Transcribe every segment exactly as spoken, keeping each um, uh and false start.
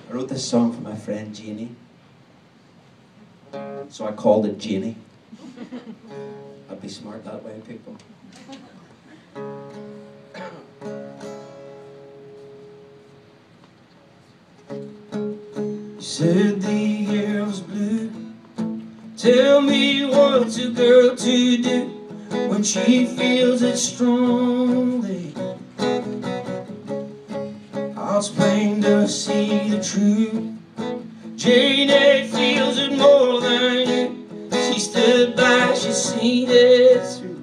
I wrote this song for my friend Jeannie, so I called it Jeannie. I'd be smart that way, people. You said the air was blue. Tell me what's a girl to do when she feels it strongly. I'll explain to see the truth. Janie feels it more than you. She stood by, she's seen it through.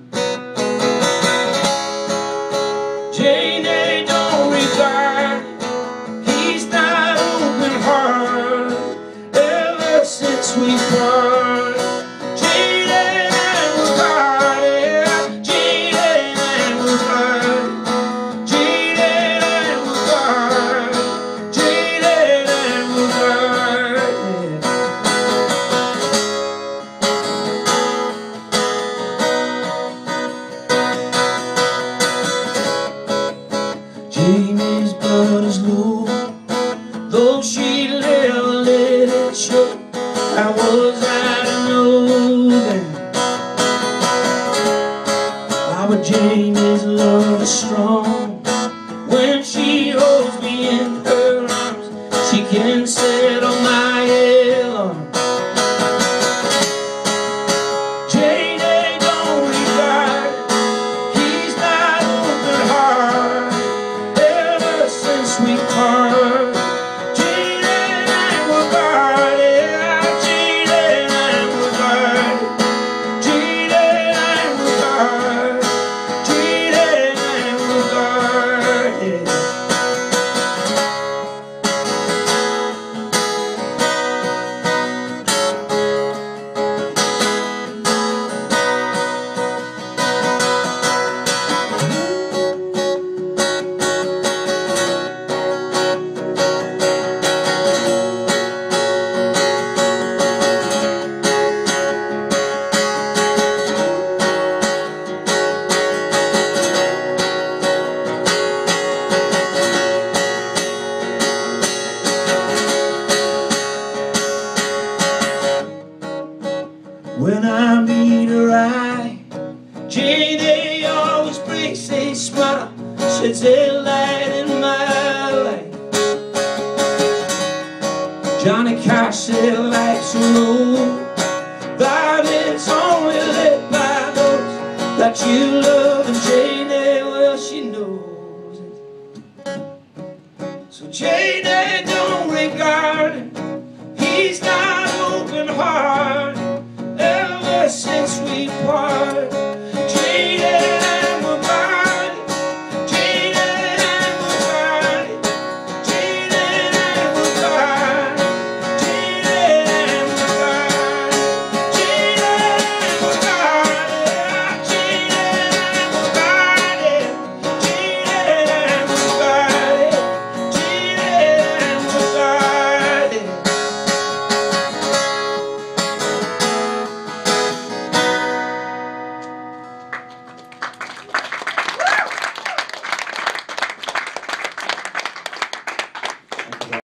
Janie don't regard, he's not open heart ever since we part. Janie was hard, yeah. Janie was hard. Janie was hard. Janie was hard, yeah. Janie's blood is low, though she never let it show. I was out to know that. Ah, but Janie's love is strong. When she holds me in her arms, she can settle my alarm. Janie don't regard, he's not open heart ever since we part. When I meet her eye, Janie always breaks a smile, sheds a light in my life. Johnny Cash said life's a road, violence only lit by those that you love, and Janie, well, she knows it. So Janie don't regard him, he's not open heart since we part.